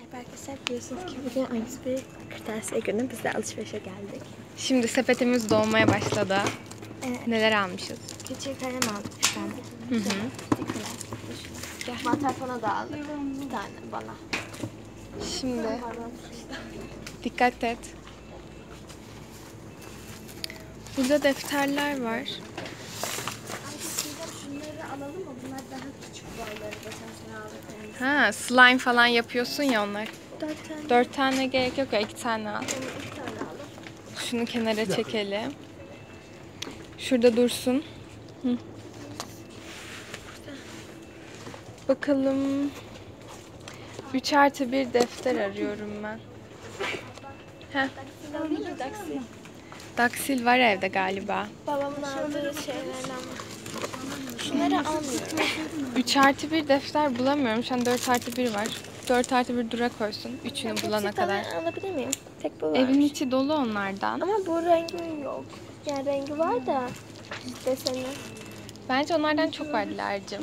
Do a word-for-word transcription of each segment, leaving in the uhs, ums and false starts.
Merhaba arkadaşlar, biliyorsunuz ki bugün Ayşe bir kırtasiye günü, biz de alışverişe geldik. Şimdi sepetimiz dolmaya başladı. Evet. Neler almışız? Küçük kalem aldık bir tane. Hı hı. Gel. Matafona da aldık bir tane bana. Şimdi dikkat et. Burada defterler var. Şunları alalım mı? Bunlar daha küçük boyları. Geçen sene aldık. Ha, slime falan yapıyorsun ya onlar. Dört tane. Dört tane gerek yok ya, iki tane al. İki tane alalım. Şunu kenara çekelim. Şurada dursun. Hı. Bakalım. Üç artı bir defter arıyorum ben. Heh. Alayım mı Daxi? Daksil var evde galiba. Babamın aldığı şeylerden var. Şunları almıyorum. Üç artı bir defter bulamıyorum. Şu an dört artı bir var. Dört artı bir dura koysun. Üçünü bulana kadar. Alabilir miyim? Tek bu var. Evin içi dolu onlardan. Ama bu rengi yok. Yani rengi var da deseni. Bence onlardan çok var Dilara'cığım.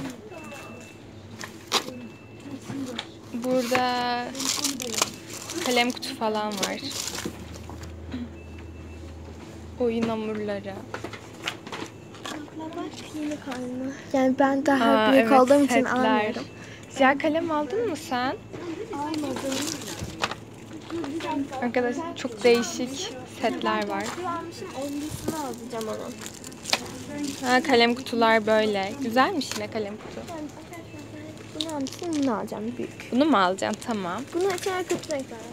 Burada kalem kutu falan var. Oyun hamurları. Yeni kalma. Yani ben daha Aa, büyük evet, olduğum için setler. almıyorum. Siyah kalem aldın mı sen? Almadım. Arkadaşlar çok değişik setler var. Almışım, onlusunu alacağım onun. Ha, kalem kutular böyle. Güzelmiş yine kalem kutu. Yani bunu almışım, bunu alacağım büyük. Bunu mu alacaksın? Tamam. Bunun içine kötü renkler var.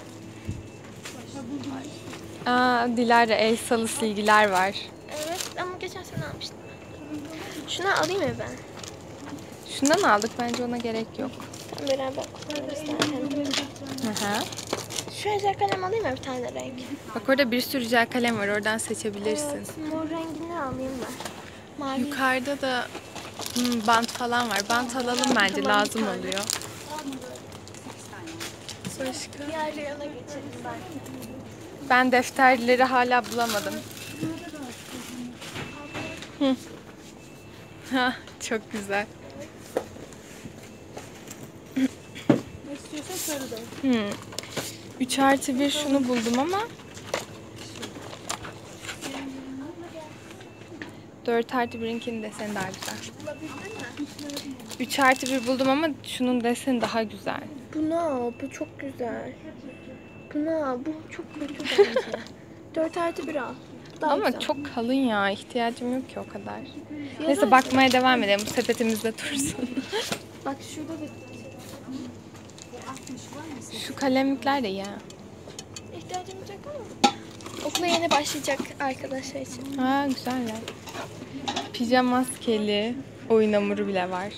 Aa, Dilara Elsa'lı silgiler var. Evet ama geçen sene almıştım. Şunu alayım mı ben? Şundan aldık, bence ona gerek yok. Tam beraber kullanırız zaten. Hı hı. Şu özel kalem alayım mı bir tane renk? Bak orada bir sürü jel kalem var, oradan seçebilirsin. Evet, mor rengini alayım ben. Mavi. Yukarıda da hmm, bant falan var. Bant alalım bence, Tamam, lazım bir tane. oluyor. Başka? Diğer reyona geçelim ben. Ben defterleri hala bulamadım. Hı. Ha, çok güzel. Ne istiyorsan sarı da. Hmm. üç artı bir şunu buldum ama dört artı birinkinin deseni daha güzel. üç artı bir buldum ama şunun deseni daha güzel. Bunu al, bu çok güzel. Bunu al, bu çok kötü bence. dört artı bir al. Bu daha Ama güzel. çok kalın ya, ihtiyacım yok ki o kadar. Fiyatı Neyse, bakmaya devam edelim, bu sepetimizde dursun. Bak şurada da Şu kalemlikler de iyi ha. ihtiyacımız yok ama. Okula yeni başlayacak arkadaşlar için. Ha, güzel ya. Pijama maskeli oyun hamuru bile var.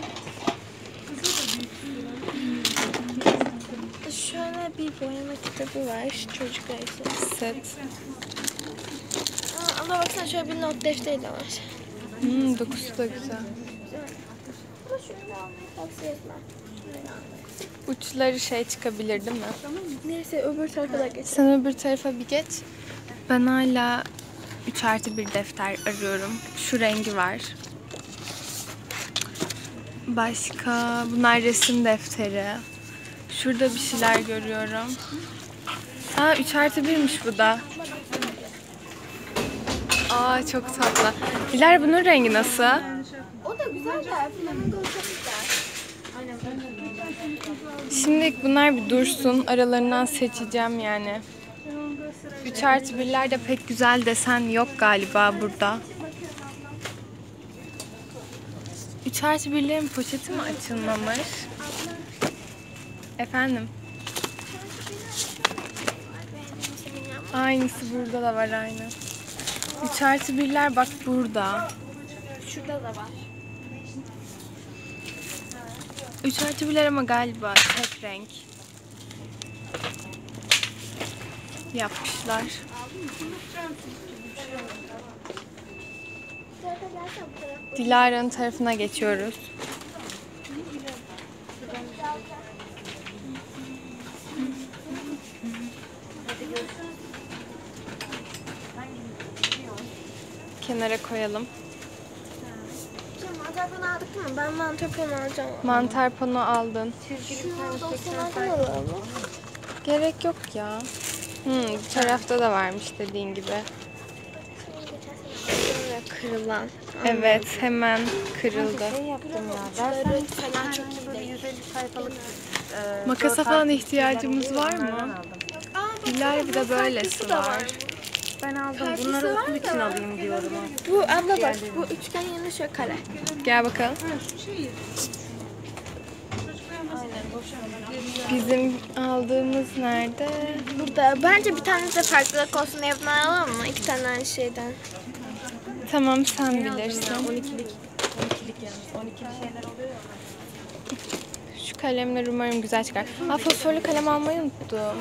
Şöyle bir boyama kitabı var şu çocuklar için. Set. Aa, ama baksana şöyle bir not defteri de var. Hmm, dokusu da güzel. Ama şunu da almayı tavsiye etmem. Uçları şey çıkabilir değil mi? Neyse öbür tarafa da geçelim. Sen öbür tarafa bir geç. Ben hala üç artı bir defter arıyorum. Şu rengi var. Başka, bunlar resim defteri. Şurada bir şeyler görüyorum. Aa, üç artı birmiş bu da. Aa, çok tatlı. Dilara, bunun rengi nasıl? O da güzel de flamingo çok güzel. Şimdi bunlar bir dursun. Aralarından seçeceğim yani. üç artı birlerde pek güzel desen yok galiba burada. üç artı birlerin poşeti mi açılmamış? Efendim? Aynısı burada da var, aynı. üç artı birler bak burada. Şurada da var. üç artı birler ama galiba tek renk yapmışlar. Dilara'nın tarafına geçiyoruz. Kenara koyalım. Şimdi matafonu aldık Hı, ben mantar pano alacağım. Mantar pano aldın. Şunu dosyalardan alalım. Gerek yok ya. Hmm, bu tarafta da varmış dediğin gibi. Böyle kırılan. Evet, hemen kırıldı. Şey yaptım ya. Uçları Dersen falan çok iyi böyle değil. yüz elli sayfalık e, Makasa dört falan harfli ihtiyacımız şeyler oluyor, var mı? onlardan aldım. Hilal bir de böylesi var. Ben aldım. Kalplisi Bunları var okul da için var. alayım diyorum. ha. Bu abla bak, bu üçgen yerine şöyle kare. Gel bakalım. Bizim aldığımız nerede? Burada bence bir tane de farklılık olsun diye bundan alalım mı? İki tane aynı şeyden. Tamam, sen bilirsin. on ikilik. on ikilik yani. on ikili şeyler oluyor ya. Şu kalemler umarım güzel çıkar. Aa, fosforlu kalem almayı unuttum.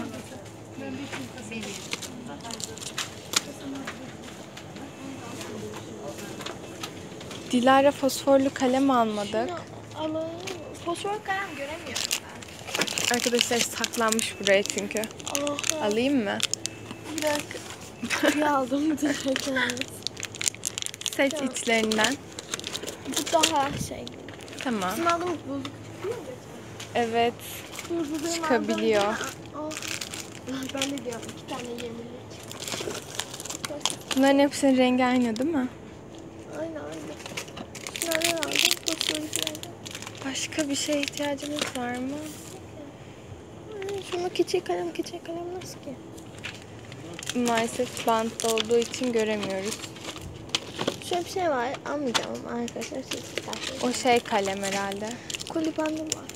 Dilara fosforlu kalem almadık. Alalım. Fosfor kalem göremiyorum ben. Arkadaşlar saklanmış buraya çünkü. Allah. Alayım mı? Bir dakika. Bir aldım direkt yalnız. Seç içlerinden. Bu daha şey. Tamam. Bizim aldığımız bozuk. Evet. Dur, bu benim Çıkabiliyor. aldığım değil. Aa, aa. Ben de diyorum iki tane yirmilik. Bunların hepsinin rengi aynı değil mi? Aynen aynen. Şunlardan aldım. Fosforiklerden. Başka bir şeye ihtiyacımız var mı? Hmm, Şunu küçük kalem küçük kalem nasıl ki? Maalesef bantlı olduğu için göremiyoruz. Şöyle bir şey var. Almayacağım ama arkadaşlar siz isterseniz. O şey kalem herhalde. Koli bandım var.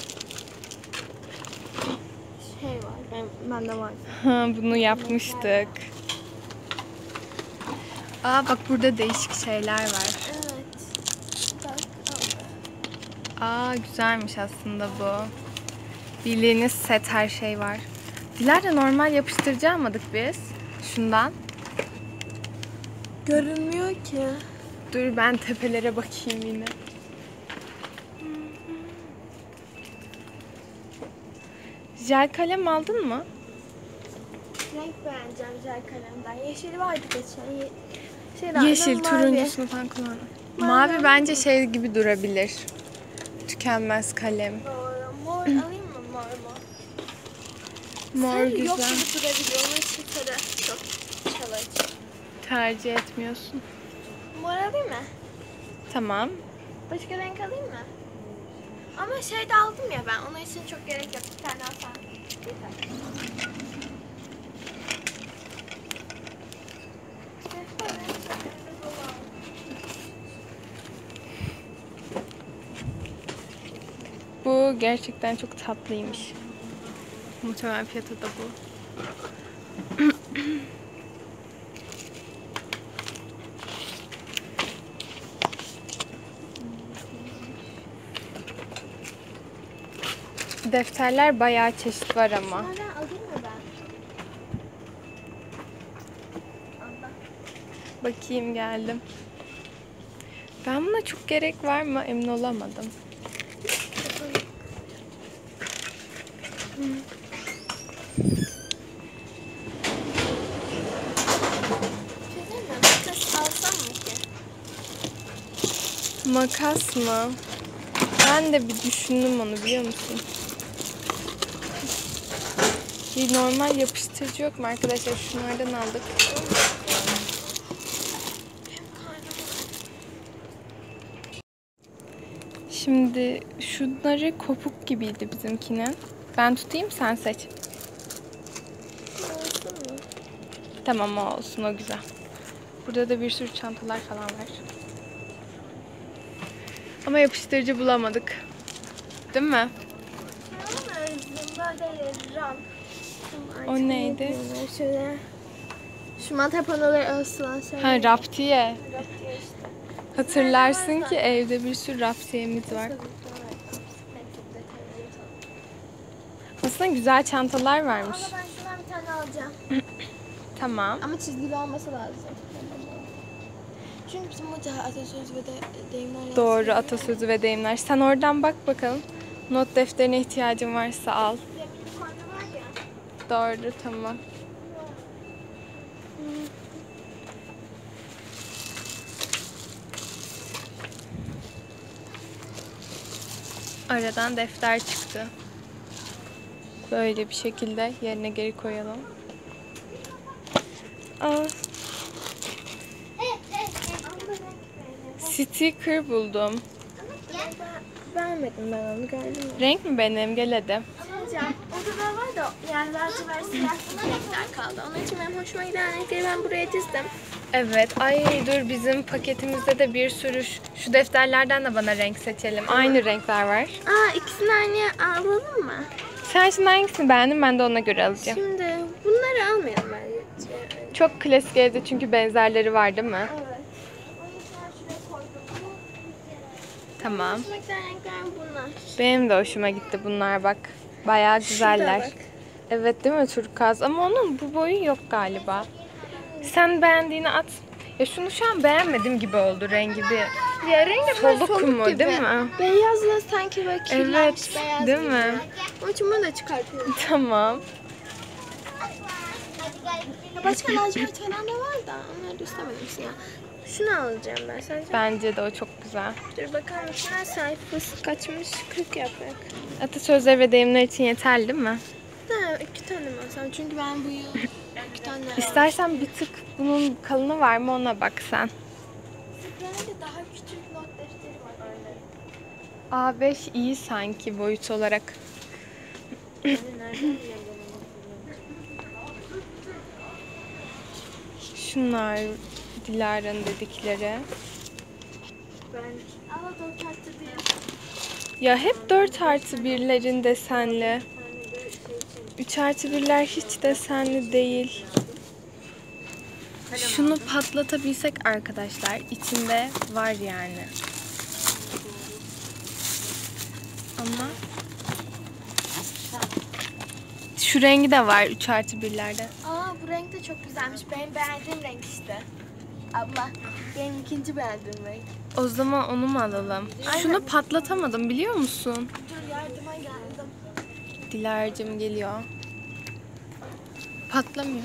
Şey var. Ben, bende var. Ha, bunu yapmıştık. Aa bak, burada değişik şeyler var. Evet. Bak. Aa güzelmiş aslında bu. Bildiğiniz set her şey var. Dilara normal yapıştırıcı almadık biz. Şundan. Görünmüyor ki. Dur ben tepelere bakayım yine. Jel kalem aldın mı? Renk beğeneceğim jel kalemden. Yeşili vardı geçen. Ye şey daha- Yeşil, mavi. turuncusunu falan kullan. Mavi bence şey gibi durabilir. Tükenmez kalem. Doğru. Mor alayım mı mor mu? Mor Sarı yok güzel. gibi durabiliyor. Onun için sarı çok çalıcı. Tercih etmiyorsun. Mor alayım mı? Tamam. Başka renk alayım mı? Ama şey de aldım ya ben. Onun için çok gerek yok. Bir tane alsam. Yeter. Bu gerçekten çok tatlıymış. Muhtemelen fiyatı da bu. Defterler bayağı çeşit var ama. Bunlardan alayım mı ben? Allah. Bakayım, geldim. Ben buna çok gerek var mı emin olamadım. Çözeyim mi? Makas alsam mı ki? Makas mı? Ben de bir düşündüm onu, biliyor musun? Bir normal yapıştırıcı yok mu arkadaşlar? Şunlardan aldık. Şimdi şunları kopuk gibiydi bizimkinin. Ben tutayım, sen seç. Olsun mu? Tamam, o olsun, o güzel. Burada da bir sürü çantalar falan var. Ama yapıştırıcı bulamadık. Değil mi? Ama böyle ram. O neydi? Şöyle. Şu mantar panoları asılan şey. Ha, raptiye. Raptiye işte. Hatırlarsın ki evde bir sürü raptiyemiz var. Aslında güzel çantalar varmış. Ama ben şundan bir tane alacağım. Tamam. Ama çizgili olması lazım. Çünkü bizim hoca atasöz ve de deyimler yazıyor. Doğru, atasözü ve deyimler. Sen oradan bak bakalım. Not defterine ihtiyacın varsa al. Zemin koyma var ya. Doğru, tamam. Aradan defter çıktı. Böyle bir şekilde yerine geri koyalım. Aa, sticker buldum. Vermedim ben onu, gördün mü? Renk mi benim? Gel hadi. Hocam, orada da var da yani lacivert siyah renkler kaldı. Onun için benim hoşuma giden renkleri ben buraya dizdim. Evet. Ay dur, bizim paketimizde de bir sürü şu, şu defterlerden de bana renk seçelim. Aynı renkler var. Aa, ikisini aynı alalım mı? Sen şimdi hangisini beğendin? Ben de ona göre alacağım. Şimdi bunları almayalım bence. Çok klasik evde çünkü benzerleri var değil mi? Evet. O yüzden şuraya koydum. Tamam. Hoşuma giden renkler bunlar. Benim de hoşuma gitti bunlar bak. Bayağı güzeller. bak. Evet değil mi, turkuaz? Ama onun bu boyu yok galiba. Sen beğendiğini at. Ya şunu şu an beğenmedim gibi oldu rengi bir. Ya rengi böyle Soluk mu, gibi. değil mi? Beyazla sanki böyle kirlenmiş Evet, beyaz değil gibi. mi? Onun için bunu da çıkartıyorum. Tamam. Ya başka lacivert falan da var da onları da istemedim ya. Şunu alacağım ben sadece. Bence de o çok güzel. Dur bakalım şuna sayfası kaçmış? kırk yaprak. Atasözleri ve deyimler için yeterli değil mi? Ha, iki tane mi alsam? Çünkü ben bu yıl iki tane aldım. İstersen bir tık bunun kalını var mı ona bak sen. Bence daha küçük not defteri var öyle. A beş iyi sanki boyut olarak. Şunlar Dilara'nın dedikleri. Ben ama dört artı bir. Ya hep dört artı birlerin desenli. üç artı birler hiç desenli değil. Şunu patlatabilsek arkadaşlar, içinde var yani. Ama şu rengi de var üç artı birlerde. Aa, bu renk de çok güzelmiş. Benim beğendiğim renk işte. Abla, benim ikinci beğendiğim renk. O zaman onu mu alalım? Şunu patlatamadım biliyor musun? Dur, yardıma geldim. Dilara'cığım geliyor. Patlamıyor.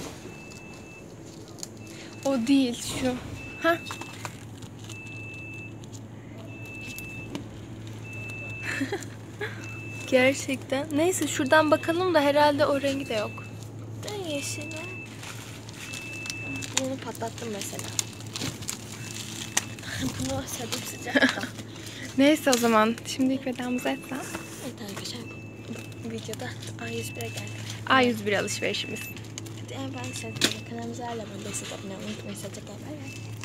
O değil şu. Hah. Gerçekten. Neyse şuradan bakalım da herhalde o rengi de yok. Ben yeşili. Bunu patlattım mesela. Bunu asadım sıcakta. Neyse o zaman şimdilik vedamızı etsem. Evet arkadaşlar, bu videoda A yüz bire geldik. A yüz bir alışverişimiz. Hadi en ben size kanalımıza hala ben de size abone olmayı unutmayın. Bay bay.